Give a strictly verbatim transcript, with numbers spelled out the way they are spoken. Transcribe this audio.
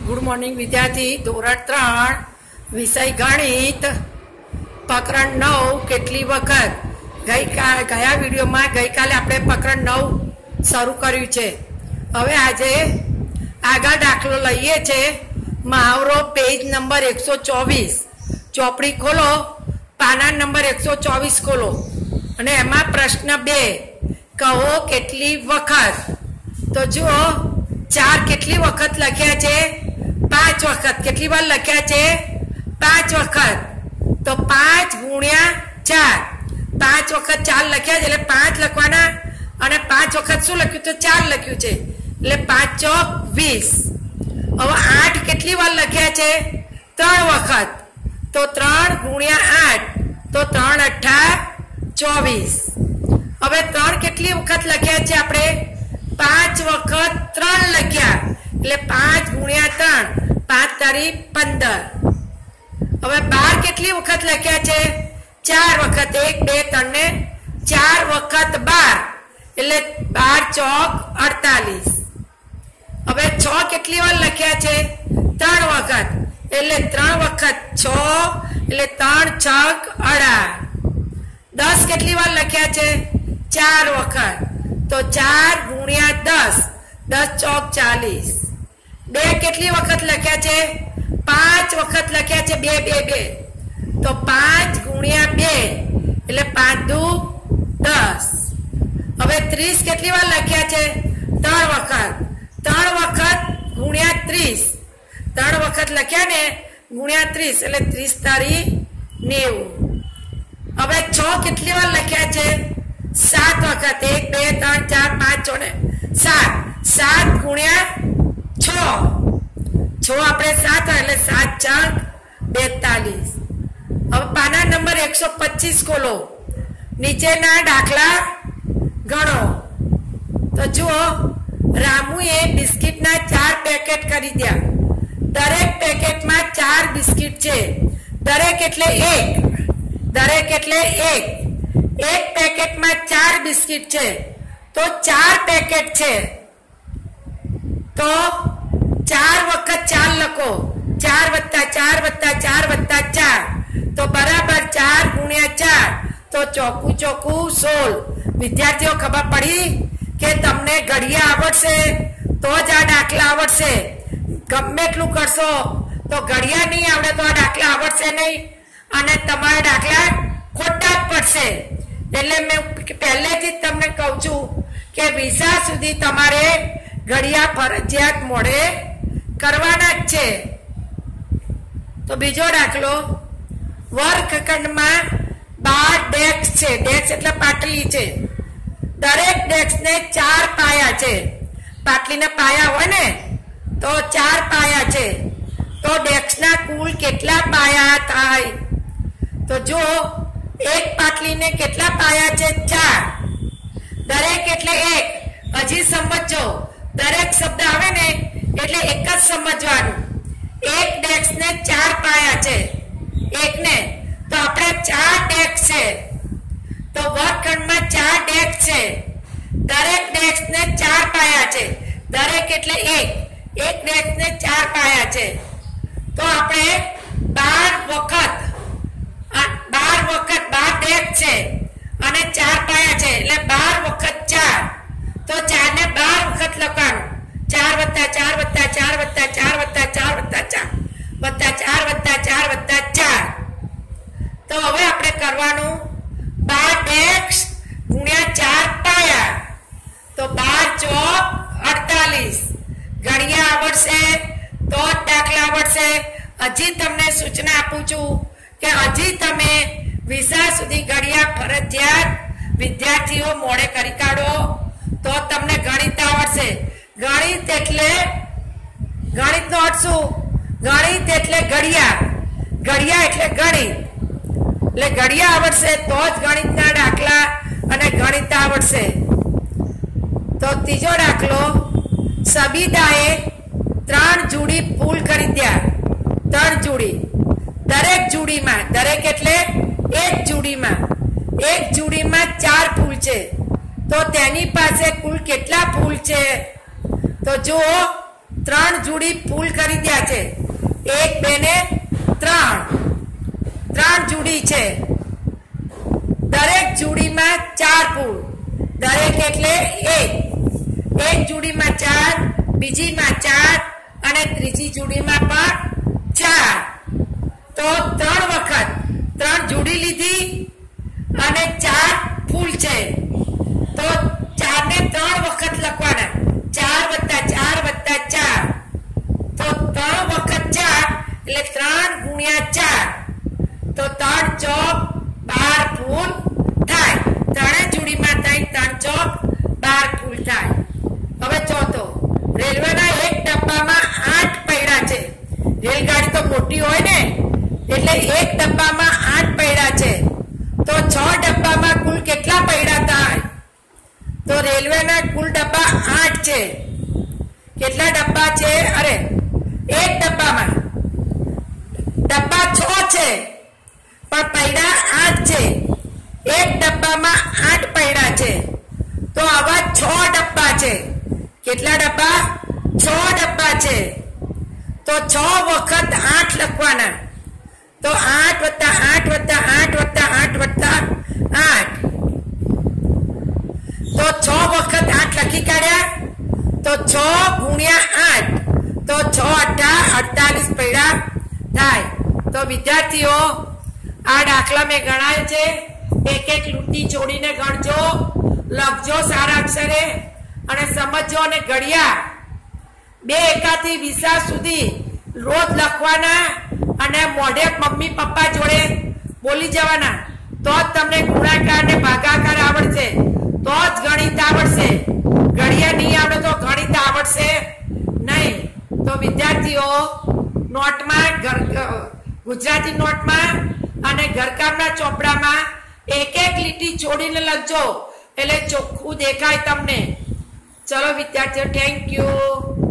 Good morning વિદ્યાર્થી. ધોરણ ત્રણ વિષય ગણિત પ્રકરણ નવ કેટલી વખત. ગઈ ગયા વિડીયોમાં ગઈકાલે આપણે પ્રકરણ નવ શરૂ કર્યું છે. હવે આજે આગળ દાખલો લઈએ છે. મહાવરો પેજ નંબર એકસો ચોવીસ. ચોપડી ખોલો, પાના નંબર એકસો ચોવીસ ખોલો અને એમાં પ્રશ્ન બે, કહો કેટલી વખત. તો જુઓ, ચાર કેટલી વખત લખ્યા છે? પાંચ વખત. કેટલી વાર લખ્યા છે? પાંચ વખત. તો પાંચ ગુણ્યા ચાર, પાંચ વખત ચાર લખ્યા છે એટલે પાંચ લખવાના, અને પાંચ વખત શું લખ્યું? તો ચાર લખ્યું છે એટલે પાંચ ચોક વીસ. હવે આઠ કેટલી વાર લખ્યા છે? ત્રણ વખત. તો ત્રણ ગુણ્યા આઠ, તો ત્રણ અઠ્ઠા ચોવીસ. હવે ત્રણ કેટલી વખત લખ્યા છે આપણે? પાંચ વખત ત્રણ લખ્યા એટલે પાંચ ગુણ્યા ત્રણ, પાંચ તારી પંદર. હવે બાર કેટલી વખત લખ્યા છે? ચાર વખત. એક બે ત્રણ ને ચાર વખત બાર એટલે બાર ચોક અડતાલીસ. હવે છ કેટલી વાર લખ્યા છે? ત્રણ વખત એટલે ત્રણ વખત છ એટલે ત્રણ છક અઢાર. દસ કેટલી વાર લખ્યા છે? ચાર વખત. તો ચાર ગુણ્યા દસ, દસ ચોક ચાલીસ. બે કેટલી વખત લખ્યા છે? પાંચ વખત લખ્યા છે. બે બે બે. તો પાંચ ગુણ્યા બે એટલે પાંચ દુ દસ. હવે ત્રીસ કેટલી વાર લખ્યા છે? ત્રણ વખત. ત્રણ વખત ગુણ્યા ત્રીસ, ત્રણ વખત લખ્યા ને ગુણ્યા ત્રીસ એટલે ત્રીસ તારી નેવું. હવે છ કેટલી વાર લખ્યા છે? સાત વખત. એક બે ત્રણ ચાર પાંચ છ ને સાત. સાત ગુણ્યા છ, છ આપણે સાત એટલે સાત ચાર બેતાલીસ. હવે પાના નંબર એકસો પચીસ ખોલો, નીચેના દાખલા ગણો. તો જુઓ, રામુએ બિસ્કિટના ચાર પેકેટ ખરીદ્યા. દરેક પેકેટમાં ચાર બિસ્કિટ છે. દરેક એટલે એક. દરેક એટલે એક. એક પેકેટમાં ચાર બિસ્કિટ છે તો ચાર પેકેટ છે. તો ચાર વખત ચાર લખો. ચાર વત્તા ચાર વત્તા ચાર વત્તા ચાર તો બરાબર ચાર ગુણ્યા ચાર, તો ચોખ્ખું ચોખ્ખું સોળ. વિદ્યાર્થીઓ, ખબર પડી કે તમને ઘડિયા આવડશે તો જ આ દાખલા આવડશે. ગમે એટલું કરશો તો ઘડિયા નહીં આવડે તો આ દાખલા આવડશે નહીં અને તમારા દાખલા ખોટા જ પડશે. એટલે મેં પહેલેથી જ તમને કહું છું કે વિસા સુધી તમારે ઘડિયા ફરજિયાત મોડે કરવાના જ છે. તો બીજો દાખલો, વર્ગખંડમાં બાર ડેસ્ક છે. ડેસ્ક એટલે પાટલી છે. દરેક ડેસ્કને ચાર પાયા છે. પાટલીના પાયા હોય ને તો ચાર પાયા છે. તો ડેસ્કના કુલ કેટલા પાયા થાય? તો જો એક પાટલીને કેટલા પાયા છે? ચાર. દરેક એટલે એક. હજી સમજો, દરેક શબ્દ આવે ને એટલે એક જ સમજવાનું. એક ડેસ્કને ચાર પાયા છે. એકને તો આપણે ચાર ડેસ્ક છે. તો વર્ગખંડમાં ચાર ડેસ્ક છે. દરેક ડેસ્કને ચાર પાયા છે. દરેક એટલે એક. એક ડેસ્કને ચાર પાયા છે. તો આપણે બાર વખત બાર વખત બાર ડેસ્ક છે અને ચાર પાયા છે એટલે બાર વખત ચાર. તો ચાર ને બાર વખત લખવાનું. ચાર વત્તા ચાર વત્તા ચાર વત્તા ચાર વત્તા ચાર વત્તા ચાર વત્તા ચાર વત્તા ચાર વત્તા ચાર. તો હવે આપણે કરવાનું બાર ડેસ્ક ગુણ્યા ચાર પાયા. તો બાર ચોક અડતાલીસ. ઘડિયા આવડશે તો જ દાખલા આવડશે. હજી તમને સૂચના આપું છું કે હજી તમે વિસા સુધી ઘડિયા ફરજિયાત વિદ્યાર્થીઓ મોડે કરી કાઢો તો તમને ગણિત આવડશે. ગણિત એટલે ગણિતનો અર્થ શું? ગણિત એટલે ઘડિયા. ઘડિયા એટલે ગણિત. એટલે ઘડિયા આવડશે તો જ ગણિતના દાખલા અને ગણિત આવડશે. તો ત્રીજો દાખલો, સબીદાએ ત્રણ જોડી ફૂલ ખરીદ્યા. ત્રણ જોડી. દરેક જોડીમાં, દરેક એટલે એક જોડીમાં, એક જોડીમાં ચાર ફૂલ છે. તો તેની પાસે કુલ કેટલા ફૂલ છે? તો જુઓ, ત્રણ જોડી ફૂલ કરી દ્યા છે. એક બે ને ત્રણ ત્રણ જોડી છે. દરેક જોડીમાં ચાર ફૂલ. દરેક એટલે એક એક જોડીમાં ચાર, બીજીમાં ચાર અને ત્રીજી જોડીમાં પણ ચાર. તો ત્રણ વખત ત્રણ જોડી લીધી અને ચાર ફૂલ છે. તો ચાર ને ત્રણ વખત લખવાના. ચાર વત્તા ચાર વત્તા ચાર. તો ત્રણ વખત ચાર એટલે ત્રણ ગુણ્યા ચાર. તો ત્રણ ચોક બાર ફૂલ થાય. ત્રણે જોડીમાં થાય ત્રણ ચોક બાર ફૂલ થાય. હવે ચોથો, રેલવેના એક ડબ્બામાં આઠ પૈડા છે. રેલગાડી તો મોટી હોય ને એટલે એક ડબ્બામાં આઠ પૈડા છે. તો છ ડબ્બામાં કુલ કેટલા પૈડા થાય? તો રેલવેના કુલ ડબ્બા આઠ છે. કેટલા ડબ્બા છે? અરે એક ડબ્બામાં ડબ્બા છ છે પણ પૈડા આઠ છે. એક ડબ્બામાં આઠ પૈડા છે. તો આવા છ ડબ્બા છે. કેટલા ડબ્બા? છ ડબ્બા છે. તો છ વખત આઠ લખવાના. તો આઠ વત્તા આઠ વત્તા આઠ વત્તા આઠ વત્તા આઠ. તો છ વખત આઠ લખી કાઢ્યા. તો છ ગુણ્યા આઠ. તો છ અઠા અડતાલીસ પૈડા થાય. તો વિદ્યાર્થીઓ, આ દાખલા મેં ગણાય છે. એક એક લૂંટી જોડીને ગણજો, લખજો સારા અક્ષરે અને સમજજો. અને ઘડિયા બે એકાથી વીસા સુધી રોજ લખવાના અને મોઢે મમ્મી પપ્પા જોડે બોલી જવાના. તો જ તમને ગુણાકાર ને ભાગાકાર આવડશે. તો જ ગણિત આવડશે. ઘડિયા નહીં આવડે તો ગણિત આવડશે નહીં. તો વિદ્યાર્થીઓ, નોટમાં ગુજરાતી નોટમાં અને ઘરકામના ચોપડામાં એક એક લીટી જોડીને લખજો એટલે ચોખ્ખું દેખાય તમને. ચલો વિદ્યાર્થીઓ, થેન્ક યુ.